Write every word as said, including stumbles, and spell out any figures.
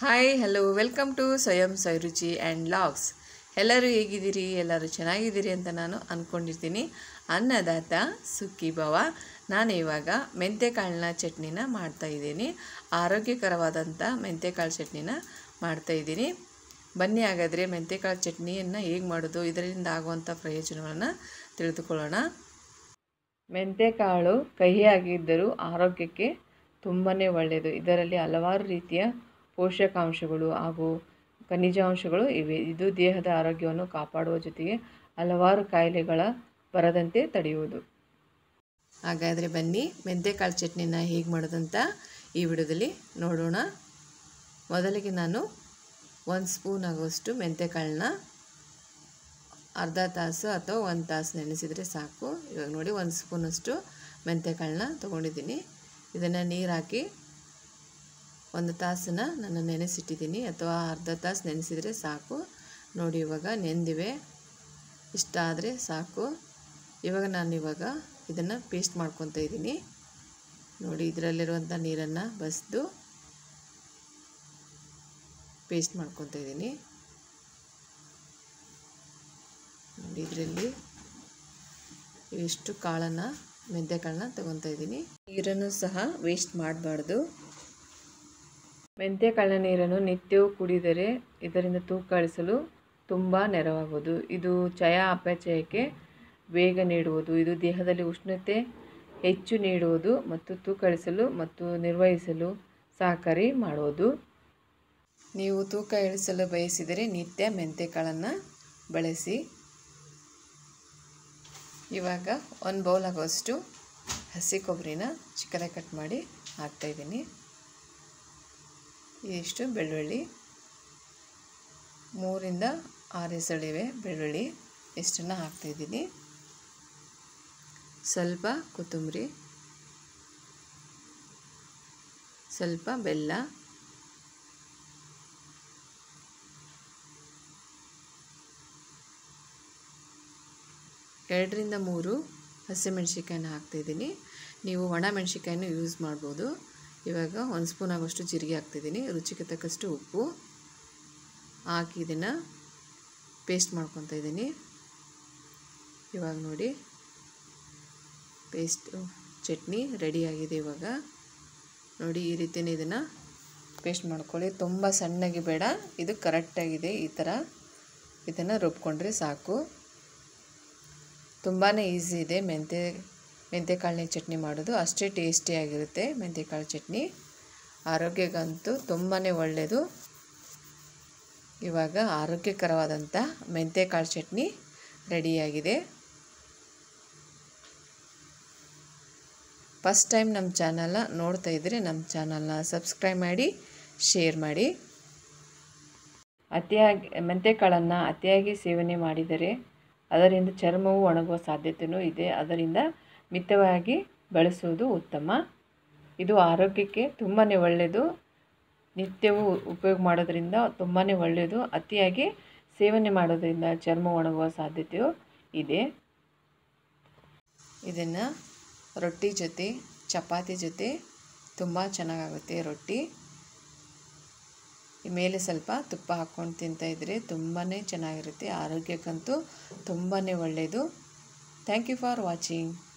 Hi hello welcome to ಸ್ವಯಂ ಸೈರುಚಿ and logs. ಎಲ್ಲರೂ ಹೇಗಿದ್ದೀರಿ? ಎಲ್ಲರೂ ಚೆನ್ನಾಗಿದ್ದೀರಿ ಅಂತ ನಾನು ಅಂದ್ಕೊಂಡಿರ್ತೀನಿ. ಅನ್ನದಾತ ಸುಖಿ ಭವ. ನಾನು ಇವಾಗ ಮೆಂತ್ಯಕಾಳಿನ ಚಟ್ನಿನ ಮಾಡ್ತಾಯಿದ್ದೀನಿ. ಆರೋಗ್ಯಕರವಾದಂಥ ಮೆಂತ್ಯಕಾಳು ಚಟ್ನಿನ ಮಾಡ್ತಾಯಿದ್ದೀನಿ. ಬನ್ನಿ ಹಾಗಾದರೆ ಮೆಂತ್ಯಕಾಳು ಚಟ್ನಿಯನ್ನು ಹೇಗೆ ಮಾಡೋದು, ಇದರಿಂದ ಆಗುವಂಥ ಪ್ರಯೋಜನಗಳನ್ನು ತಿಳಿದುಕೊಳ್ಳೋಣ. ಮೆಂತ್ಯಕಾಳು ಕಹಿಯಾಗಿದ್ದರೂ ಆರೋಗ್ಯಕ್ಕೆ ತುಂಬಾ ಒಳ್ಳೆಯದು. ಇದರಲ್ಲಿ ಹಲವಾರು ರೀತಿಯ ಪೋಷಕಾಂಶಗಳು ಹಾಗೂ ಖನಿಜಾಂಶಗಳು ಇವೆ. ಇದು ದೇಹದ ಆರೋಗ್ಯವನ್ನು ಕಾಪಾಡುವ ಜೊತೆಗೆ ಹಲವಾರು ಕಾಯಿಲೆಗಳ ಬರದಂತೆ ತಡೆಯುವುದು. ಹಾಗಾದರೆ ಬನ್ನಿ ಮೆಂತ್ಯಕಾಳು ಚಟ್ನಿನ ಹೇಗೆ ಮಾಡೋದಂತ ಈ ವಿಡಿಯೋದಲ್ಲಿ ನೋಡೋಣ. ಮೊದಲಿಗೆ ನಾನು ಒಂದು ಸ್ಪೂನ್ ಆಗುವಷ್ಟು ಮೆಂತ್ಯಕಾಳನ್ನ ಅರ್ಧ ತಾಸು ಅಥವಾ ಒಂದು ತಾಸು ನೆನೆಸಿದರೆ ಸಾಕು. ಇವಾಗ ನೋಡಿ ಒಂದು ಸ್ಪೂನಷ್ಟು ಮೆಂತ್ಯಕಾಳನ್ನ ತೊಗೊಂಡಿದ್ದೀನಿ. ಇದನ್ನು ನೀರು ಹಾಕಿ ಒಂದು ತಾಸನ್ನ ನಾನು ನೆನೆಸಿಟ್ಟಿದ್ದೀನಿ, ಅಥವಾ ಅರ್ಧ ತಾಸು ನೆನೆಸಿದರೆ ಸಾಕು. ನೋಡಿ ಇವಾಗ ನೆಂದಿವೆ, ಇಷ್ಟ ಆದರೆ ಸಾಕು. ಇವಾಗ ನಾನು ಇವಾಗ ಇದನ್ನು ಪೇಸ್ಟ್ ಮಾಡ್ಕೊತಾ ಇದ್ದೀನಿ. ನೋಡಿ ಇದರಲ್ಲಿರುವಂಥ ನೀರನ್ನು ಬಸಿದು ಪೇಸ್ಟ್ ಮಾಡ್ಕೊತಾ ಇದ್ದೀನಿ. ನೋಡಿ ಇದರಲ್ಲಿ ಇಷ್ಟು ಕಾಳನ್ನು ಮೆಂತ್ಯಕಾಳನ್ನ ತೊಗೊತಾ ಇದ್ದೀನಿ. ನೀರನ್ನು ಸಹ ವೇಸ್ಟ್ ಮಾಡಬಾರ್ದು. ಮೆಂತ್ಯಕಾಳಿನ ನೀರನ್ನು ನಿತ್ಯವೂ ಕುಡಿದರೆ ಇದರಿಂದ ತೂಕ ಇಳಿಸಲು ತುಂಬ ನೆರವಾಗುವುದು. ಇದು ಚಯ ಅಪಚಯಕ್ಕೆ ವೇಗ ನೀಡುವುದು. ಇದು ದೇಹದಲ್ಲಿ ಉಷ್ಣತೆ ಹೆಚ್ಚು ನೀಡುವುದು ಮತ್ತು ತೂಕ ಇಳಿಸಲು ಮತ್ತು ನಿರ್ವಹಿಸಲು ಸಹಕಾರಿ ಮಾಡುವುದು. ನೀವು ತೂಕ ಇಳಿಸಲು ಬಯಸಿದರೆ ನಿತ್ಯ ಮೆಂತ್ಯಕಾಳನ್ನು ಬಳಸಿ. ಇವಾಗ ಒಂದು ಬೌಲ್ ಆಗುವಷ್ಟು ಹಸಿ ಕೊಬ್ಬರಿನ ಚಿಕ್ಕದಾಗಿ ಕಟ್ ಮಾಡಿ ಹಾಕ್ತಾಯಿದ್ದೀನಿ. ಇದಿಷ್ಟು ಬೆಳ್ಳುಳ್ಳಿ, ಮೂರಿಂದ ಆರು ಎಸಳಿವೆ ಬೆಳ್ಳುಳ್ಳಿ, ಇಷ್ಟನ್ನು ಹಾಕ್ತಾಯಿದ್ದೀನಿ. ಸ್ವಲ್ಪ ಕೊತ್ತಂಬರಿ, ಸ್ವಲ್ಪ ಬೆಲ್ಲ, ಎರಡರಿಂದ ಮೂರು ಹಸಿಮೆಣ್ಸಿಕಾಯಿನ ಹಾಕ್ತಾಯಿದ್ದೀನಿ. ನೀವು ಒಣ ಮೆಣಸಿಕಾಯಿನೂ ಯೂಸ್ ಮಾಡ್ಬೋದು. ಇವಾಗ ಒಂದು ಸ್ಪೂನ್ ಆಗೋಷ್ಟು ಜೀರಿಗೆ ಹಾಕ್ತಿದ್ದೀನಿ. ರುಚಿಗೆ ತಕ್ಕಷ್ಟು ಉಪ್ಪು ಹಾಕಿ ಇದನ್ನು ಪೇಸ್ಟ್ ಮಾಡ್ಕೊತಾ ಇದ್ದೀನಿ. ಇವಾಗ ನೋಡಿ ಪೇಸ್ಟು ಚಟ್ನಿ ರೆಡಿಯಾಗಿದೆ. ಇವಾಗ ನೋಡಿ ಈ ರೀತಿಯೇ ಇದನ್ನು ಪೇಸ್ಟ್ ಮಾಡ್ಕೊಳ್ಳಿ. ತುಂಬ ಸಣ್ಣಗೆ ಬೇಡ, ಇದು ಕರೆಕ್ಟಾಗಿದೆ. ಈ ಥರ ಇದನ್ನು ರುಬ್ಕೊಂಡ್ರೆ ಸಾಕು. ತುಂಬಾ ಈಸಿ ಇದೆ ಮೆಂತ್ಯ ಮೆಂತ್ಯಕಾಳಿನ ಚಟ್ನಿ ಮಾಡೋದು. ಅಷ್ಟೇ ಟೇಸ್ಟಿಯಾಗಿರುತ್ತೆ ಮೆಂತ್ಯಕಾಳು ಚಟ್ನಿ. ಆರೋಗ್ಯಕ್ಕಂತೂ ತುಂಬಾ ಒಳ್ಳೆಯದು. ಇವಾಗ ಆರೋಗ್ಯಕರವಾದಂಥ ಮೆಂತ್ಯಕಾಳು ಚಟ್ನಿ ರೆಡಿಯಾಗಿದೆ. ಫಸ್ಟ್ ಟೈಮ್ ನಮ್ಮ ಚಾನಲ್ನ ನೋಡ್ತಾ ಇದ್ದರೆ ನಮ್ಮ ಚಾನಲ್ನ ಸಬ್ಸ್ಕ್ರೈಬ್ ಮಾಡಿ, ಶೇರ್ ಮಾಡಿ. ಅತಿಯಾಗಿ ಮೆಂತ್ಯಕಾಳನ್ನು ಅತಿಯಾಗಿ ಸೇವನೆ ಮಾಡಿದರೆ ಅದರಿಂದ ಚರ್ಮವು ಒಣಗುವ ಸಾಧ್ಯತೆಯೂ ಇದೆ. ಅದರಿಂದ ಮಿತವಾಗಿ ಬಳಸುವುದು ಉತ್ತಮ. ಇದು ಆರೋಗ್ಯಕ್ಕೆ ತುಂಬಾ ಒಳ್ಳೆಯದು. ನಿತ್ಯವೂ ಉಪಯೋಗ ಮಾಡೋದ್ರಿಂದ ತುಂಬಾ ಒಳ್ಳೆಯದು. ಅತಿಯಾಗಿ ಸೇವನೆ ಮಾಡೋದ್ರಿಂದ ಚರ್ಮ ಒಣಗುವ ಸಾಧ್ಯತೆಯೂ ಇದೆ. ಇದನ್ನು ರೊಟ್ಟಿ ಜೊತೆ, ಚಪಾತಿ ಜೊತೆ ತುಂಬ ಚೆನ್ನಾಗಾಗುತ್ತೆ. ರೊಟ್ಟಿ ಮೇಲೆ ಸ್ವಲ್ಪ ತುಪ್ಪ ಹಾಕ್ಕೊಂಡು ತಿಂತಾಯಿದ್ರೆ ತುಂಬಾ ಚೆನ್ನಾಗಿರುತ್ತೆ. ಆರೋಗ್ಯಕ್ಕಂತೂ ತುಂಬಾ ಒಳ್ಳೆಯದು. Thank you for watching.